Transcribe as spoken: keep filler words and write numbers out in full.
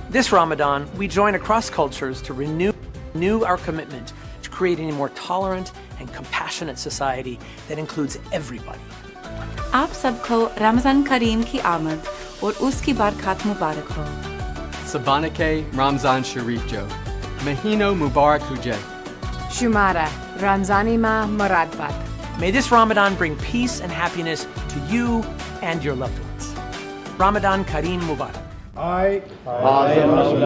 This Ramadan, we join across cultures to renew, renew our commitment to creating a more tolerant and compassionate society that includes everybody. आप सबको रमज़ान करीम की आमद और उसकी बरकत मुबारक हो। Sabanake Ramzan Sharif Jo. Mahino Mubarak Huje. Shumara Ramzanima Muradbat. May this Ramadan bring peace and happiness to you and your loved ones. Ramadan Kareem Mubarak. I, I